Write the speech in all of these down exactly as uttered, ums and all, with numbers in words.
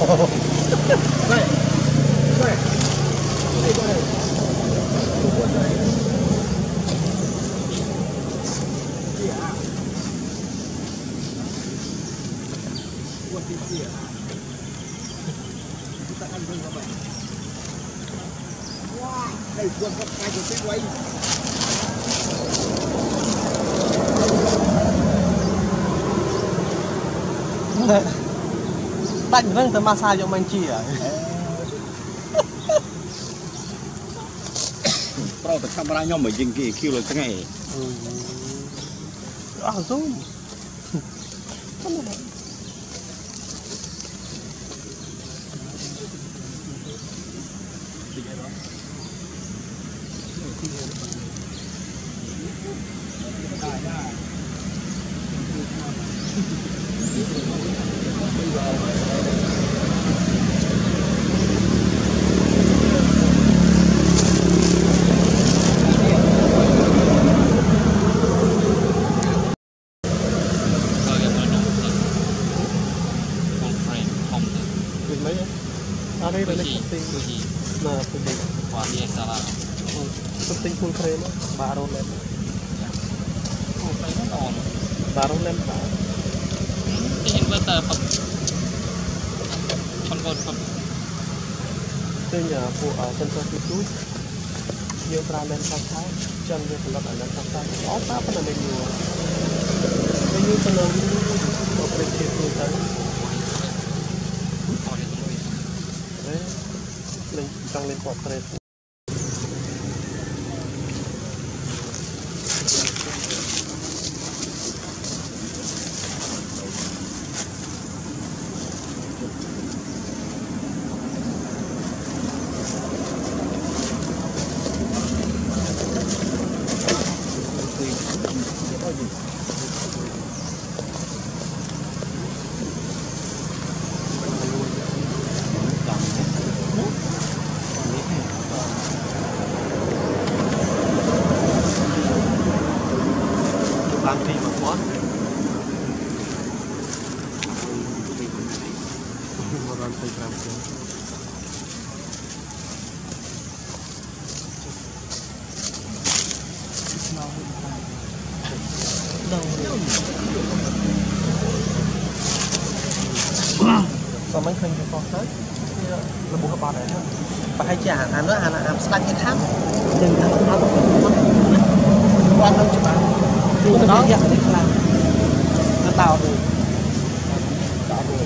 Đây. Đây. Đây qua đây. Buat di sini. Kita kan belum apa. Wah, đây buat buat cái cái quay. Bạn vâng tầm massage cho anh chị à? Pro tập camera nhau mới dừng kì kêu là thế này. À zoom. Đây là something nah something wah biasa lah something full frame baru lem full frame on baru lem pak inverter pak control pak itu nya pu sensor itu nhiều tra lên sao thái chân về lập lại lên sao thái ó ta phần là nhiều cái như phần là operate itu tadi lên tăng lên portrait làm gì mà khó một lần phải làm gì sao mấy khinh cho con tới là buộc các bạn này và hay trả anh nói anh làm slide cái tháp đừng tháp nó quan tâm cho bạn nó nhận định là nó tạo được tạo được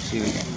chữ